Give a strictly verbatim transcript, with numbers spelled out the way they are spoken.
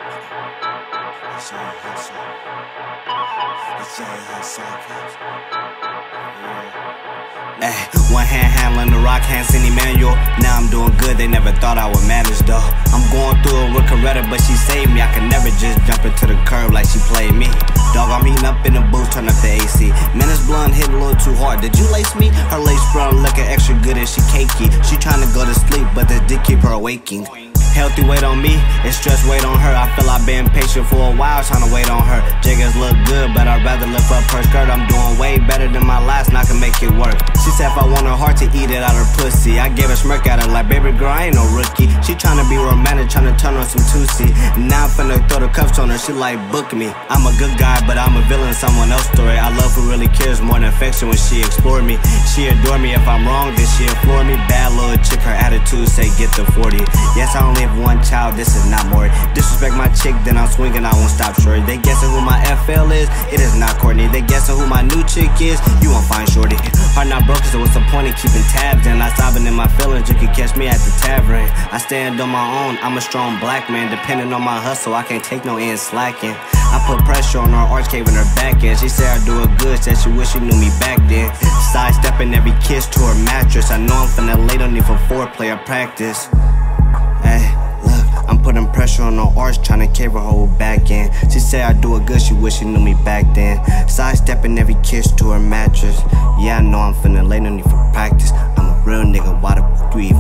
It's all hustle. It's all hustle. Yeah. Ay, one hand handling the rock, hand Cindy Manual. Now I'm doing good, they never thought I would manage though. I'm going through it with Coretta, but she saved me. I could never just jump into the curb like she played me. Dog, I'm heating up in the booth, turn up the A C. Man, this blunt hit a little too hard. Did you lace me? Her lace brown looking extra good and she cakey. She trying to go to sleep, but this dick keep her waking. Healthy weight on me, it's stress weight on her. I feel I've been patient for a while trying to wait on her. Jiggers look good, but I'd rather lift up her skirt. I'm doing way better than my last, and I can make it work. She said if I want her heart to eat it out her pussy. I gave a smirk at her like, baby girl, I ain't no rookie. She tryna be romantic, tryna turn on some Tusi. Now I'm finna throw the cuffs on her, she like, book me. I'm a good guy, but I'm a villain, someone else's story. I love who really cares more than affection when she explored me. She adore me, if I'm wrong, then she implore me. Bad little chick, her attitude say get to forty. Yes, I only have one child, this is not more. Disrespect my chick, then I'm swinging, I won't stop short. They guessing who my F L is, it is not Courtney. They guessing who my new chick is, you won't find shorty. Heart not broken, so what's the point in keeping tabs? And I sobbing in my feelings, you can catch me at the tavern. I stand on my own, I'm a strong black man. Depending on my hustle, I can't take no end slacking. I put pressure on her arch cave in her back end. She said I do it good, said she wish she knew me back then. Sidestepping every kiss to her mattress. I know I'm finna lay, don't need for foreplay or practice. Ay, look, I'm putting pressure on her arch, tryna cave her whole back end. She said I do it good, she wish she knew me back then. Sidestepping every kiss to her mattress. Yeah, I know I'm finna lay, no need for practice. I'm a real nigga, why the fuck we